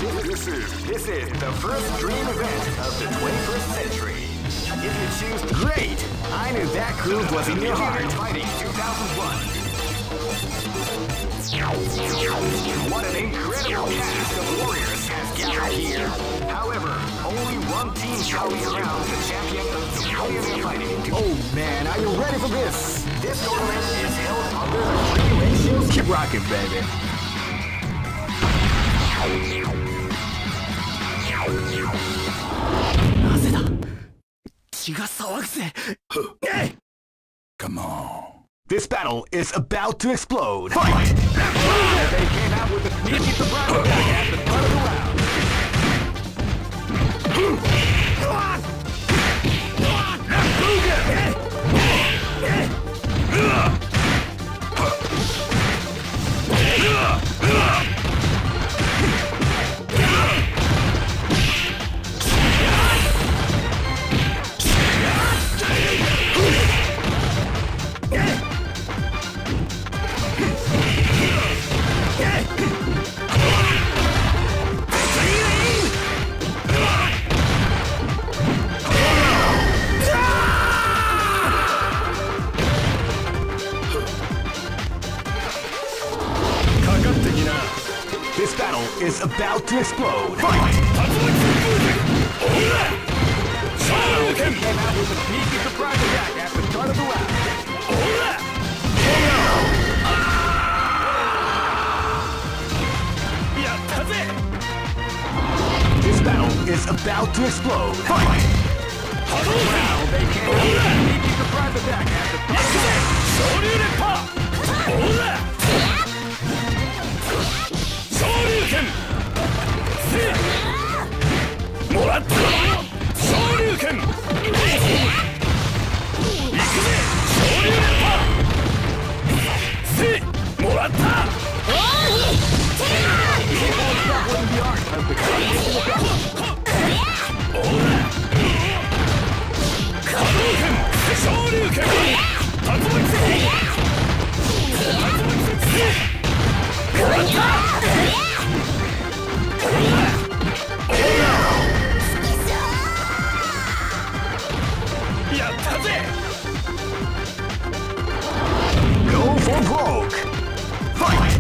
This is the first dream event of the 21st century. If you choose great, I knew that groove was in your heart. Fighting 2001. What an incredible cast of warriors has gathered here. However, only one team shall be crowned the champion of the Pioneer Fighting. Oh man, are you ready for this? This tournament is held under the free ratios. Keep rocking, baby. なぜだ血が騒ぐぜ Come on. This battle is about to explode. Fight! They came out with a sneaky surprise attack at the start of the round. This battle is about to explode. Fight! Came out with a sneaky surprise attack at the start of the round. This battle is about to explode. Fight! Now they came out with a sneaky surprise attack at the start of the round. Go for broke! Fight!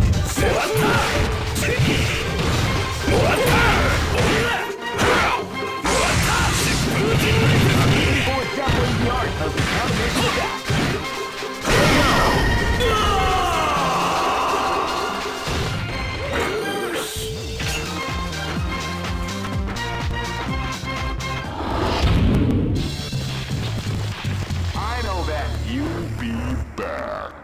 I know that you'll be back.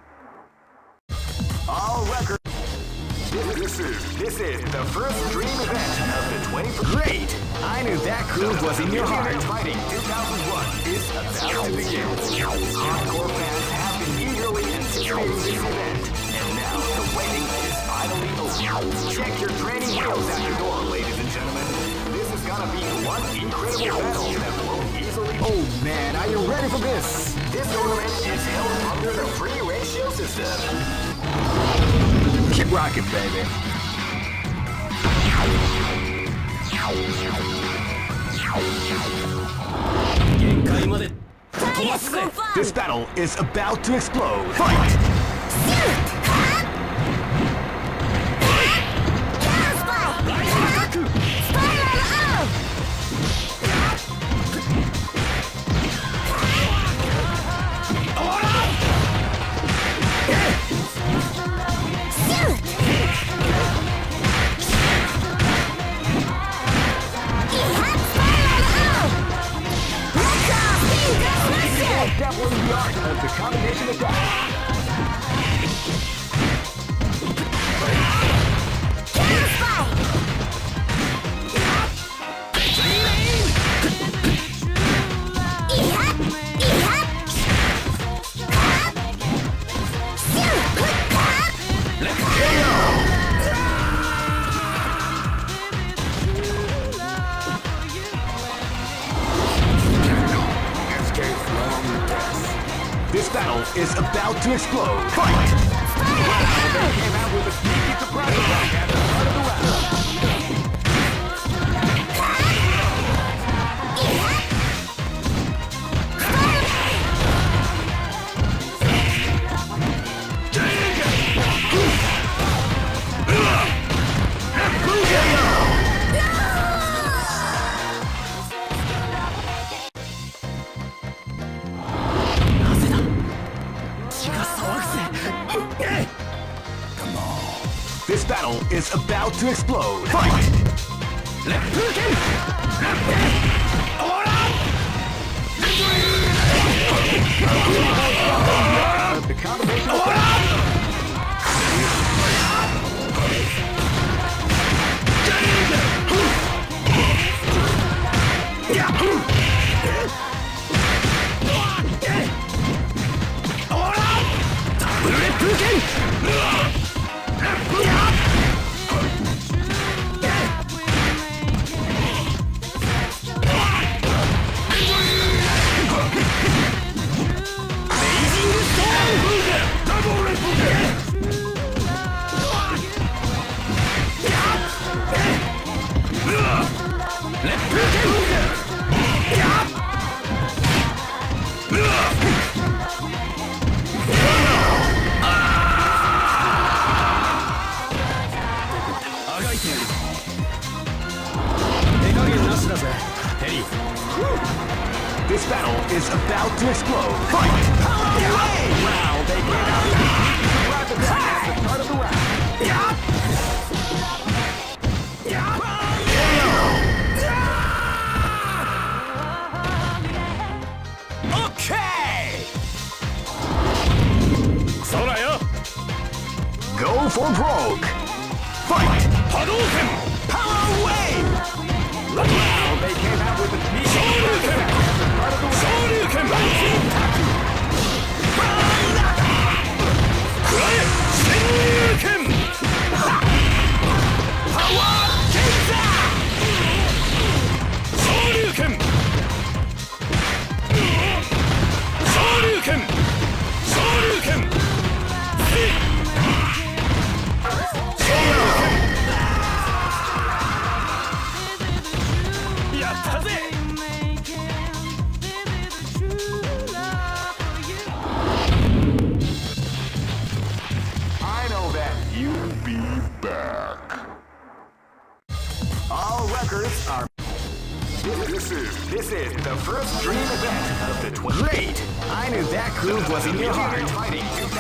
All record. This is the first dream event of the 21st. Great! I knew that groove was in your heart. Fighting 2001 is about to begin. Hardcore fans have been eagerly anticipating this event, and now the waiting is finally over. Check your training wheels at your door, ladies and gentlemen. This is gonna be one incredible battle that will easily. Oh man, are you ready for this? This tournament is held under the free ratio system. Keep rocking, baby. This battle is about to explode. Fight! Devil in the art of the combination attack. This battle is about to explode. Fight! They came out with a sneaky surprise attack at the start of the round. to explode. Fight! The combination of This battle is about to explode. Fight! Wow, they get out. Grab the back at the start of the round. Okay! Go for broke. Fight! Hadouken! Power wave! Wow, they came out with a knee. Shoryuken! Shoryuken! Shoryuken! Power Kenza! Shoryuken! Shoryuken! Shoryuken! This is the first dream event of the Great! I knew that groove was in your heart. Fighting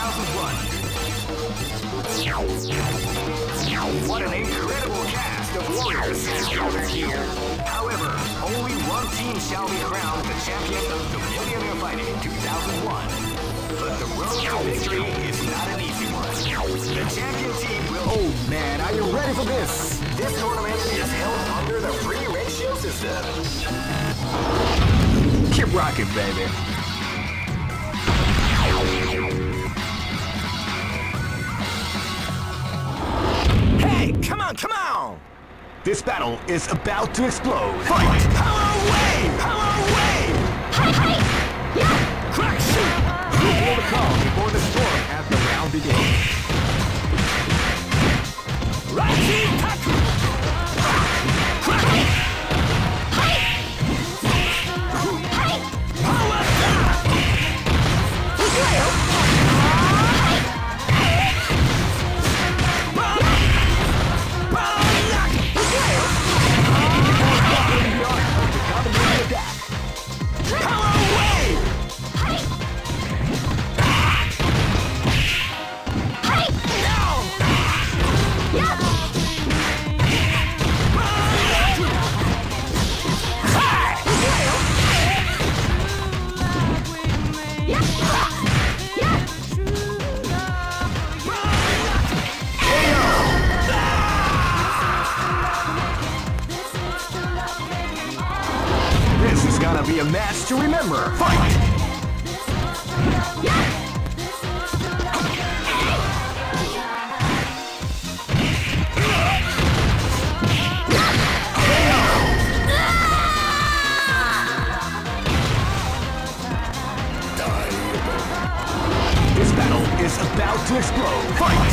2001. What an incredible cast of warriors has gathered here. However, only one team shall be crowned the champion of the Millionaire Fighting 2001. But the road to victory is not an easy one. The champion team will... Oh man, are you ready for this? This tournament is held under the free ratio system. Keep rocking, baby. Hey, come on, come on! This battle is about to explode. Fight! Power wave! Power wave! Hi! Yeah! Crack shoot! Feel the calm before the storm as the round begins. Rachi Taku! Crack! This is gonna be a match to remember. Fight! This battle is about to explode. Fight!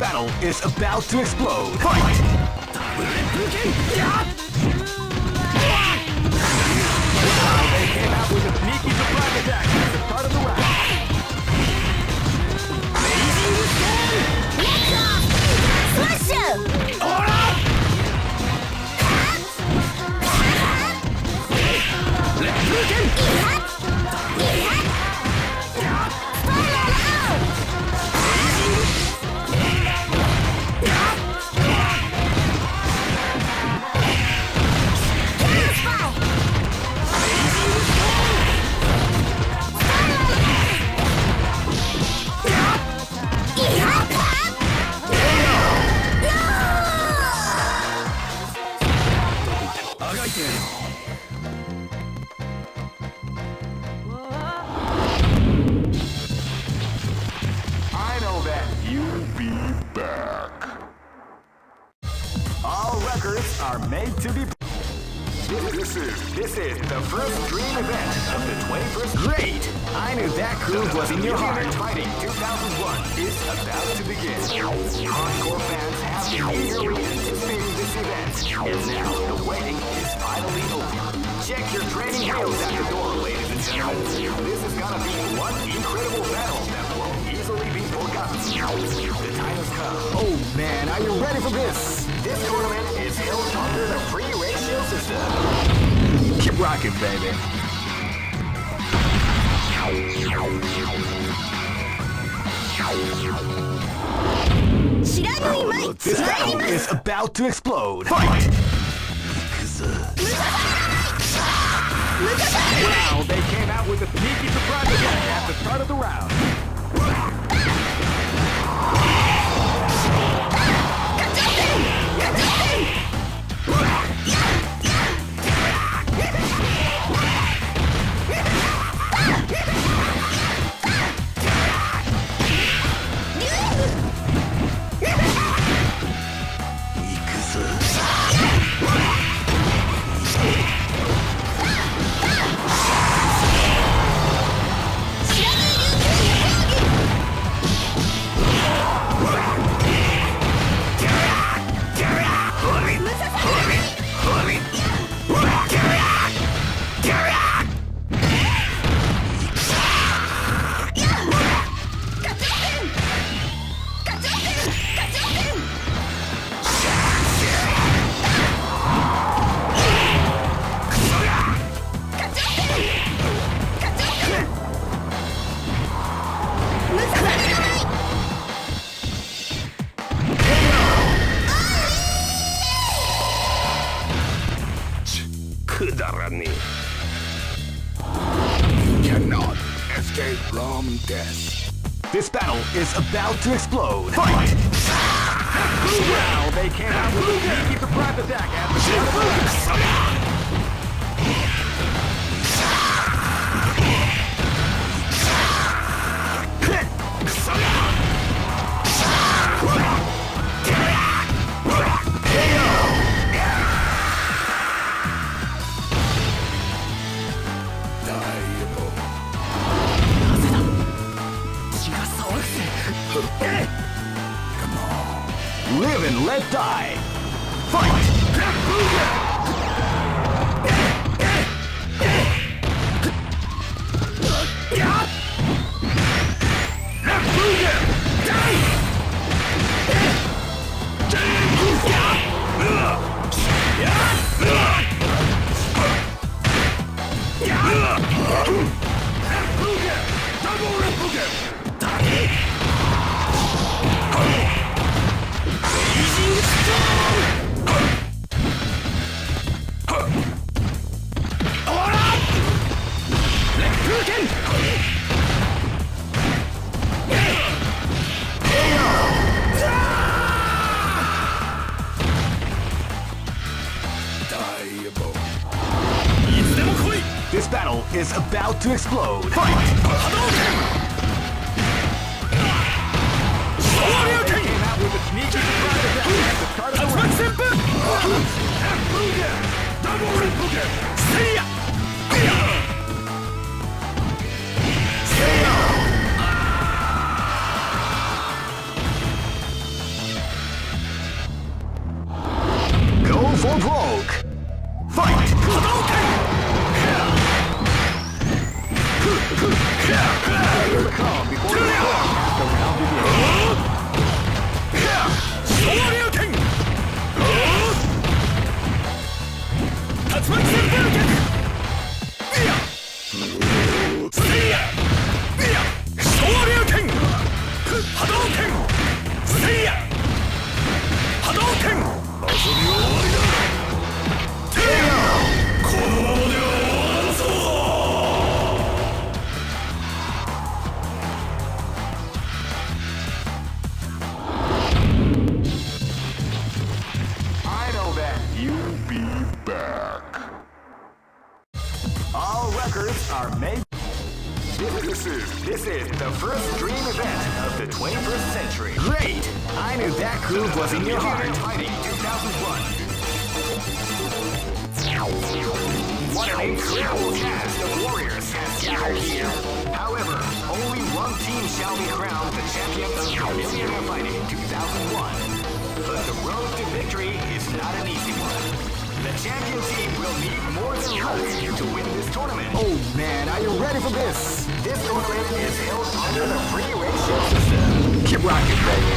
battle is about to explode. Fight! They came out with a sneaky surprise attack at the start of the round. I know that you'll be back. All records are made to be. This is the first dream event of the 21st. Great! I knew that groove was in your heart. Fighting 2001 is about to begin. Hardcore fans have been eagerly anticipating this event, and now the waiting is finally over. Check your training wheels at the door, ladies and gentlemen. This is gonna be one incredible battle that won't easily be forgotten. The time has come. Oh man, are you ready for this? This tournament is held under the free ratio system. Keep rocking, baby. This battle is about to explode. Fight! Wow, they came out with a sneaky surprise attack at the start of the round. This battle is about to explode. Fight! Wow, they came out with a sneaky surprise attack at the start of the round. Live and let die. Fight! This battle is about to explode. Fight! Came out with a sneaky surprise attack at the start of the round. See ya! are made. This is the first dream event of the 21st century. Great! I knew that groove was in your heart. Fighting 2001. What an incredible cast of warriors has gathered here. However, only one team shall be crowned the champion of Millionaire Fighting 2001. But the road to victory is not an easy one. The champion team will need more than luck to win this tournament. Oh man, are you ready for this? This tournament is held under the free ratio system. Keep rocking, baby.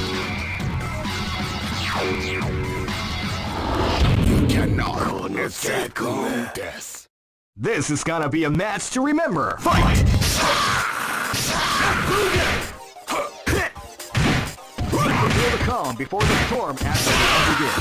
You cannot escape death. This is gonna be a match to remember. Fight! Feel the calm before the storm as the round begins.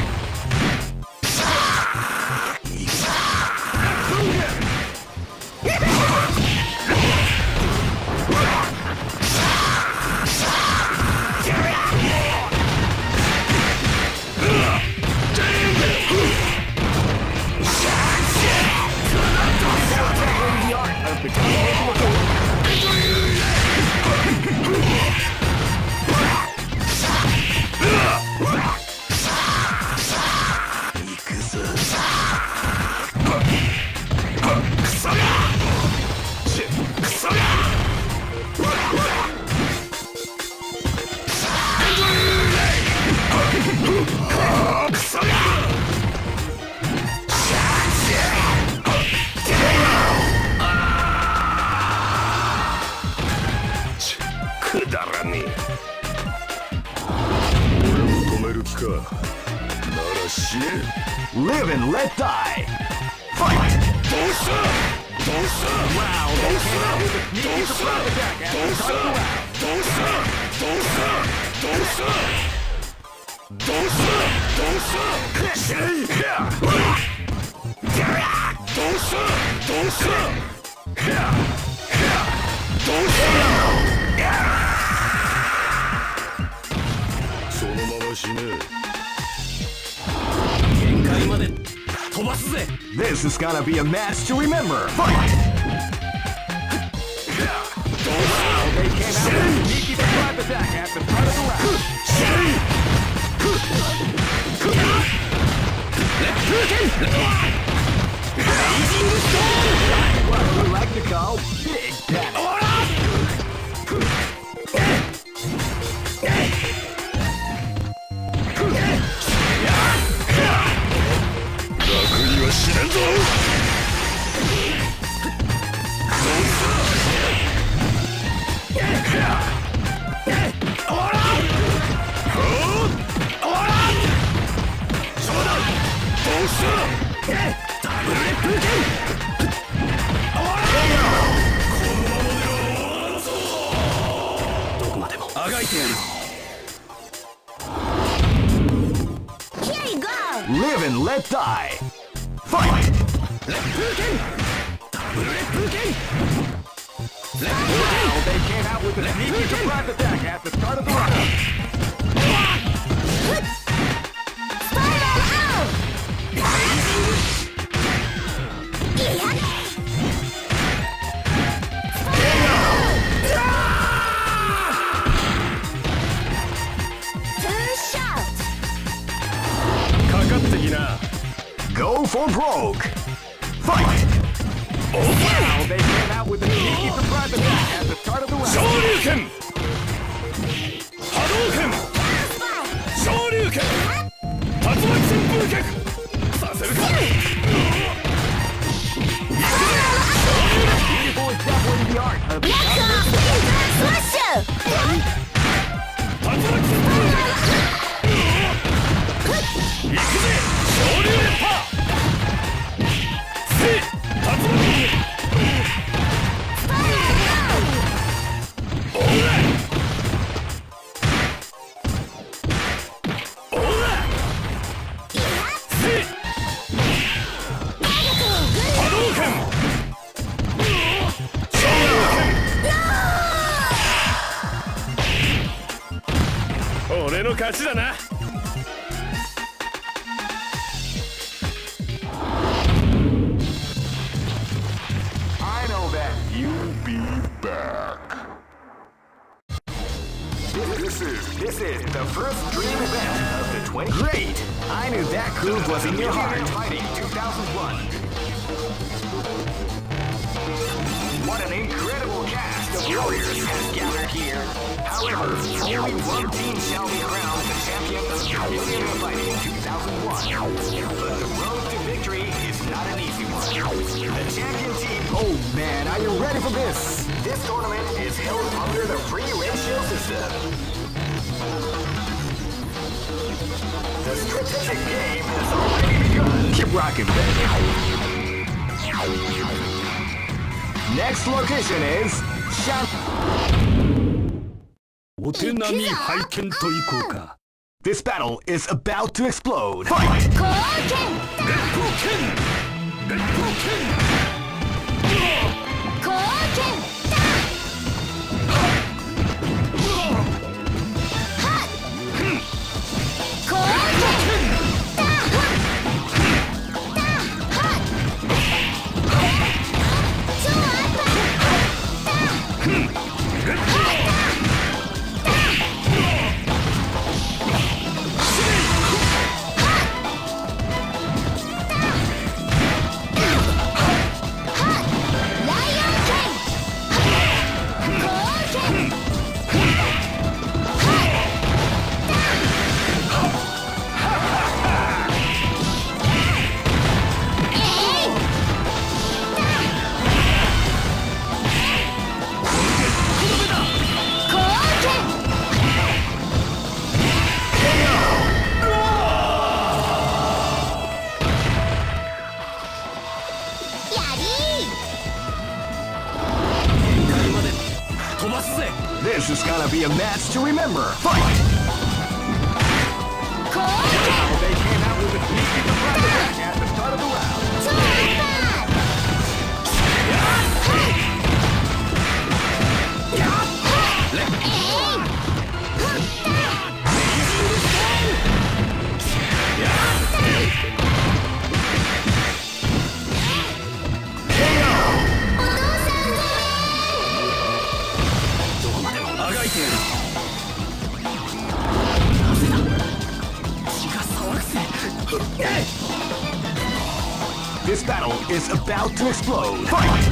Live and let die. Fight! Wow, they came out with a sneaky surprise attack at the start of the This is gonna be a match to remember. Fight! Wow, they came out with a sneaky surprise attack at the start of the round. What we like to call Big Panic. Here you go! Live and let die! Fight! Wow, they came out with a sneaky surprise attack at the start of the round. Go for broke! Fight! Wow, they came out with a sneaky surprise attack at the start of the round. Shoryuken! Hadouken! Shoryuken! Tatsumaki Senpukyaku! Saseruka! Beautiful is definitely the art of the Tatsumaki Senpukyaku! Ikuze! Shoryuken!俺の勝ちだな。 This is the first dream event of the 20. Great! I knew that groove was in your heart. Fighting 2001. What an incredible cast of warriors has gathered here. However, only one team shall be crowned the champion of Millionaire Fighting 2001. But the road to victory is not an easy one. The champion team. Oh man, are you ready for this? This tournament is held under the free ratio system. The strategic game has already begun. Keep rocking, baby. Next location is This battle is about to explode. Fight! This is gonna be a match to remember. Fight! Wow, they came out with a sneaky surprise attack at the start of the round. This battle is about to explode. Fight!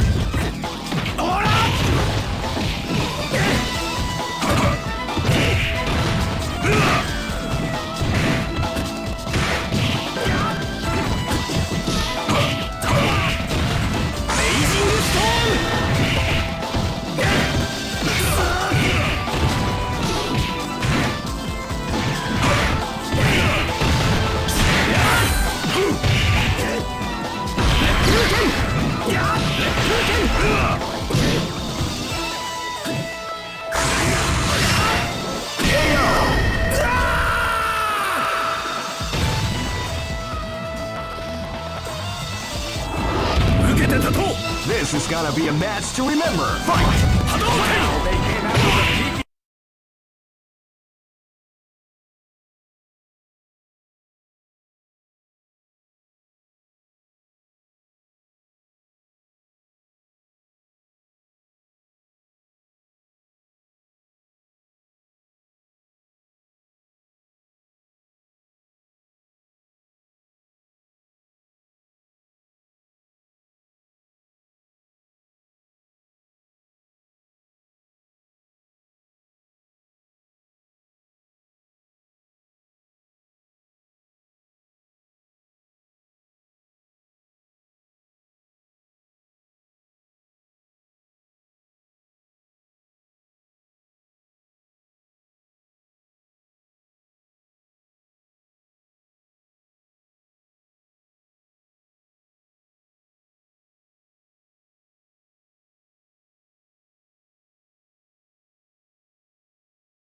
This is gonna be a match to remember. Fight! Wow, they came out with